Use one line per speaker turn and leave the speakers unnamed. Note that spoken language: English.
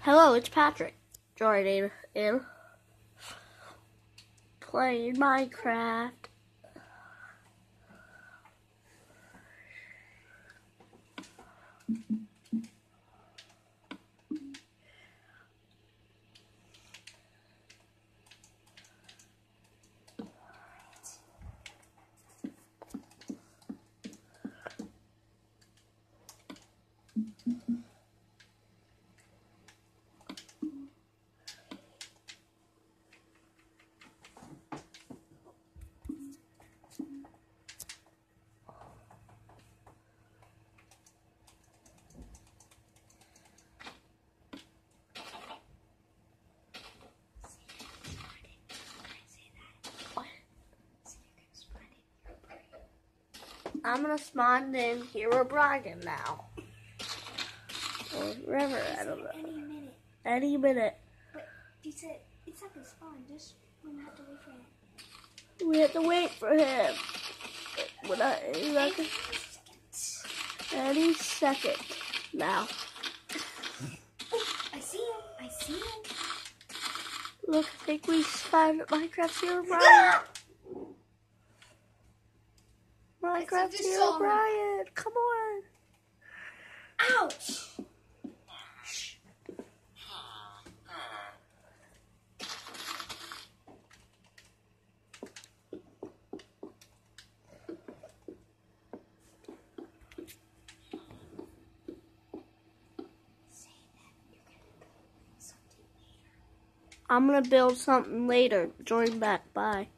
Hello, it's Patrick, joining in playing Minecraft. I'm gonna spawn in Herobrine now. Or River, I don't know.
Any minute.
Any minute.
But you said it's not gonna spawn, just we have to wait for it.
We have to wait for him. Any second now.
I see him. I see him.
Look, I think we found Minecraft Herobrine. Minecraft Herobrine, come on.
Ouch!
I'm gonna build something later. Join back. Bye.